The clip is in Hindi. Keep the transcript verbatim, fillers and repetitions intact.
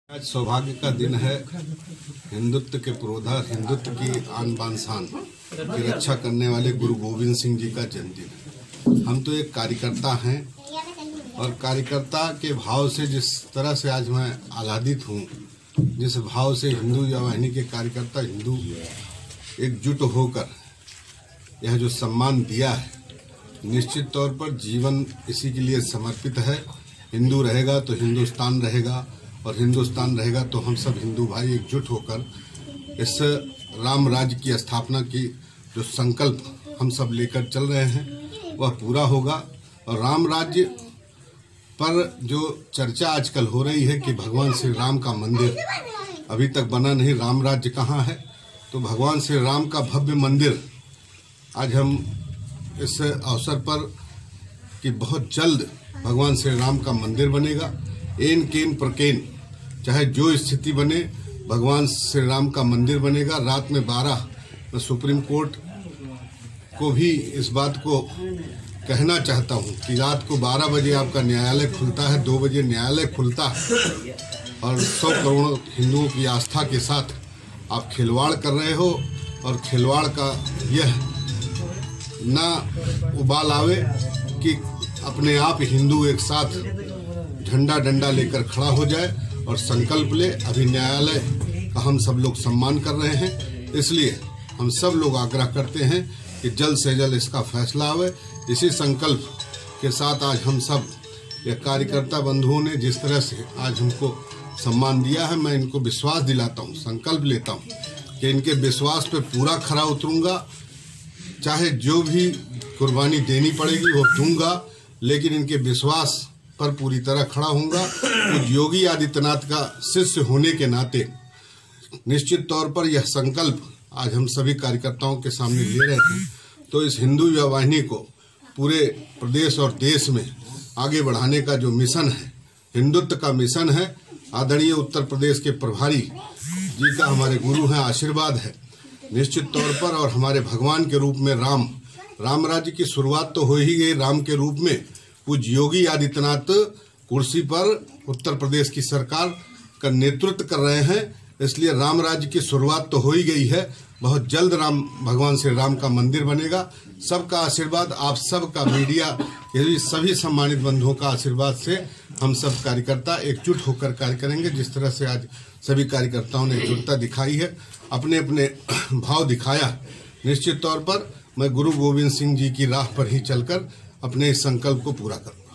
आज सौभाग्य का दिन है। हिंदुत्व के पुरोधा, हिंदुत्व की आन बान शान की रक्षा करने वाले गुरु गोविंद सिंह जी का जन्मदिन है। हम तो एक कार्यकर्ता हैं और कार्यकर्ता के भाव से जिस तरह से आज मैं आह्लादित हूँ, जिस भाव से हिंदू युवा वाहिनी के कार्यकर्ता हिंदू एकजुट होकर यह जो सम्मान दिया है, निश्चित तौर पर जीवन इसी के लिए समर्पित है। हिंदू रहेगा तो हिंदुस्तान रहेगा और हिंदुस्तान रहेगा तो हम सब हिंदू भाई एकजुट होकर इस राम राज्य की स्थापना की जो संकल्प हम सब लेकर चल रहे हैं वह पूरा होगा। और राम राज्य पर जो चर्चा आजकल हो रही है कि भगवान श्री राम का मंदिर अभी तक बना नहीं, राम राज्य कहाँ है, तो भगवान श्री राम का भव्य मंदिर आज हम इस अवसर पर कि बहुत जल्द भगवान श्री राम का मंदिर बनेगा। एन केन प्रकेन चाहे जो स्थिति बने, भगवान श्री राम का मंदिर बनेगा। रात में बारह मैं सुप्रीम कोर्ट को भी इस बात को कहना चाहता हूं कि रात को बारह बजे आपका न्यायालय खुलता है, दो बजे न्यायालय खुलता है और सौ करोड़ हिंदुओं की आस्था के साथ आप खिलवाड़ कर रहे हो। और खिलवाड़ का यह ना उबाल आवे कि अपने आप हिंदू एक साथ झंडा डंडा लेकर खड़ा हो जाए और संकल्प ले। अभी न्यायालय का हम सब लोग सम्मान कर रहे हैं, इसलिए हम सब लोग आग्रह करते हैं कि जल्द से जल्द इसका फैसला आवे। इसी संकल्प के साथ आज हम सब ये कार्यकर्ता बंधुओं ने जिस तरह से आज हमको सम्मान दिया है, मैं इनको विश्वास दिलाता हूँ, संकल्प लेता हूँ कि इनके विश्वास पे पूरा खरा उतरूंगा। चाहे जो भी कुर्बानी देनी पड़ेगी वो दूंगा, लेकिन इनके विश्वास पर पूरी तरह खड़ा होऊंगा। तो योगी आदित्यनाथ का शिष्य होने के नाते निश्चित तौर पर यह संकल्प आज हम सभी कार्यकर्ताओं के सामने ले रहे थे। तो इस हिंदू युवा वाहिनी को पूरे प्रदेश और देश में आगे बढ़ाने का जो मिशन है, हिंदुत्व का मिशन है, आदरणीय उत्तर प्रदेश के प्रभारी जी का हमारे गुरु हैं, आशीर्वाद है निश्चित तौर पर। और हमारे भगवान के रूप में राम राम राज्य की शुरुआत तो हो ही गई। राम के रूप में पूज्य योगी आदित्यनाथ कुर्सी पर उत्तर प्रदेश की सरकार का नेतृत्व कर रहे हैं, इसलिए राम राज्य की शुरुआत तो हो ही गई है। बहुत जल्द राम भगवान श्री राम का मंदिर बनेगा। सबका आशीर्वाद, आप सबका, मीडिया के सभी सम्मानित बंधुओं का आशीर्वाद से हम सब कार्यकर्ता एकजुट होकर कार्य करेंगे। जिस तरह से आज सभी कार्यकर्ताओं ने एकजुटता दिखाई है, अपने अपने भाव दिखाया, निश्चित तौर पर मैं गुरु गोविंद सिंह जी की राह पर ही चलकर अपने इस संकल्प को पूरा करूं।